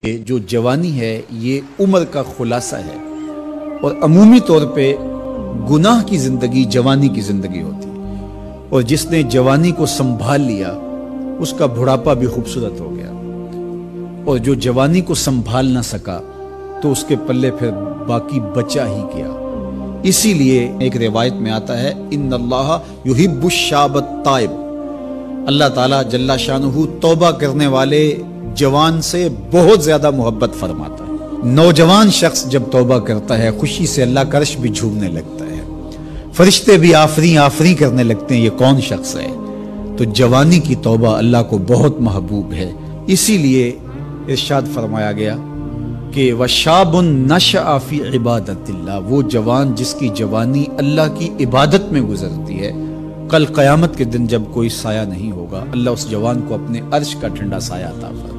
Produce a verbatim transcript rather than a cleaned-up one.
ये जो जवानी है ये उम्र का खुलासा है और अमूमी तौर पे गुनाह की ज़िंदगी जवानी की ज़िंदगी होती है और जिसने जवानी को संभाल लिया उसका बुढ़ापा भी खूबसूरत हो गया और जो जवानी को संभाल ना सका तो उसके पल्ले फिर बाकी बचा ही गया। इसीलिए एक रिवायत में आता है इन्नल्लाह युहिब्बुश शाबत ताइब, अल्लाह ताला जल्ला शानुहु तौबा करने वाले जवान से बहुत ज्यादा मोहब्बत फरमाता है। नौजवान शख्स जब तौबा करता है खुशी से अल्लाह का अर्श भी झूमने लगता है, फरिश्ते भी आफरी आफरी करने लगते हैं ये कौन शख्स है। तो जवानी की तौबा अल्लाह को बहुत महबूब है। इसीलिए इरशाद फरमाया गया कि वशाबुन नशअ फी इबादतिल्लाह, वो जवान जिसकी जवानी अल्लाह की इबादत में गुजरती है, कल क़यामत के दिन जब कोई साया नहीं होगा अल्लाह उस जवान को अपने अर्श का ठंडा साया अता फरमाएगा।